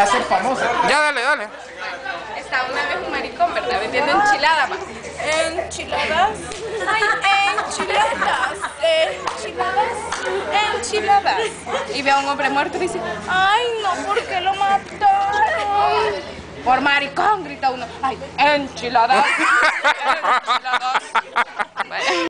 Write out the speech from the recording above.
a ser famosa. Ya, dale, dale. Estaba una vez un maricón, ¿verdad? Vendiendo enchiladas, ma. Enchiladas, ay, enchiladas, enchiladas, enchiladas. Y ve a un hombre muerto y dice, ay, no, ¿por qué lo mataron? Por maricón, grita uno, ay, enchiladas, enchiladas.